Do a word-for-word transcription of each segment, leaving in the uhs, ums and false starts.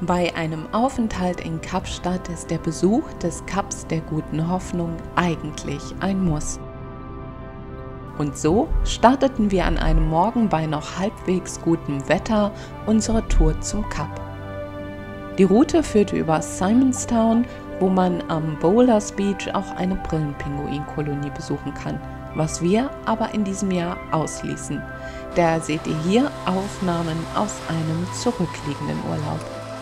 Bei einem Aufenthalt in Kapstadt ist der Besuch des Kaps der Guten Hoffnung eigentlich ein Muss. Und so starteten wir an einem Morgen bei noch halbwegs gutem Wetter unsere Tour zum Kap. Die Route führte über Simonstown, wo man am Bowlers Beach auch eine Brillenpinguinkolonie besuchen kann, was wir aber in diesem Jahr ausließen. Da seht ihr hier Aufnahmen aus einem zurückliegenden Urlaub.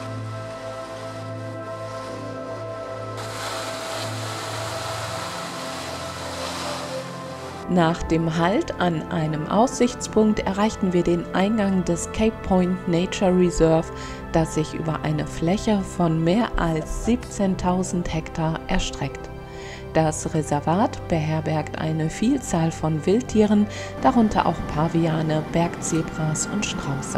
Nach dem Halt an einem Aussichtspunkt erreichten wir den Eingang des Cape Point Nature Reserve, das sich über eine Fläche von mehr als siebzehntausend Hektar erstreckt. Das Reservat beherbergt eine Vielzahl von Wildtieren, darunter auch Paviane, Bergzebras und Strauße.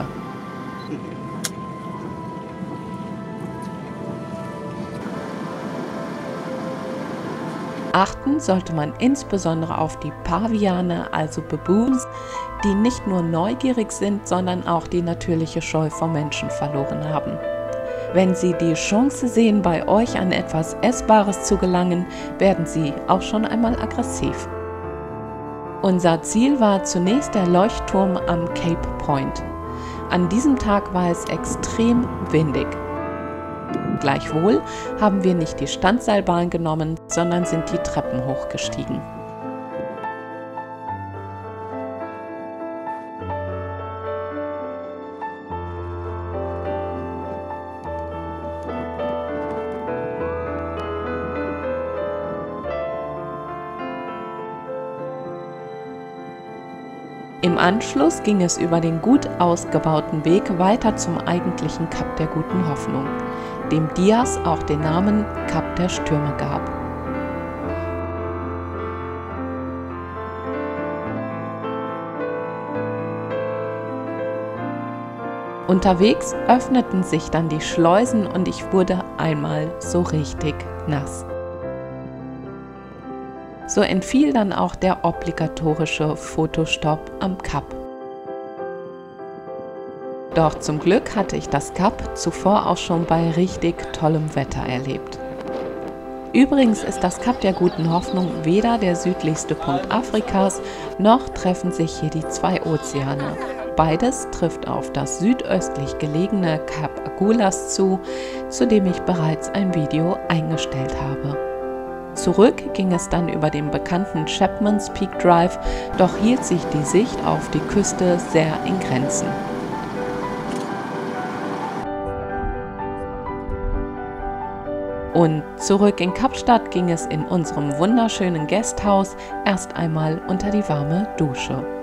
Achten sollte man insbesondere auf die Paviane, also Baboons, die nicht nur neugierig sind, sondern auch die natürliche Scheu vor Menschen verloren haben. Wenn sie die Chance sehen, bei euch an etwas Essbares zu gelangen, werden sie auch schon einmal aggressiv. Unser Ziel war zunächst der Leuchtturm am Cape Point. An diesem Tag war es extrem windig. Gleichwohl haben wir nicht die Standseilbahn genommen, sondern sind die Treppen hochgestiegen. Im Anschluss ging es über den gut ausgebauten Weg weiter zum eigentlichen Kap der Guten Hoffnung, dem Diaz auch den Namen Kap der Stürme gab. Unterwegs öffneten sich dann die Schleusen und ich wurde einmal so richtig nass. So entfiel dann auch der obligatorische Fotostopp am Kap. Doch zum Glück hatte ich das Kap zuvor auch schon bei richtig tollem Wetter erlebt. Übrigens ist das Kap der Guten Hoffnung weder der südlichste Punkt Afrikas, noch treffen sich hier die zwei Ozeane. Beides trifft auf das südöstlich gelegene Kap Agulhas zu, zu dem ich bereits ein Video eingestellt habe. Zurück ging es dann über den bekannten Chapman's Peak Drive, doch hielt sich die Sicht auf die Küste sehr in Grenzen. Und zurück in Kapstadt ging es in unserem wunderschönen Gasthaus erst einmal unter die warme Dusche.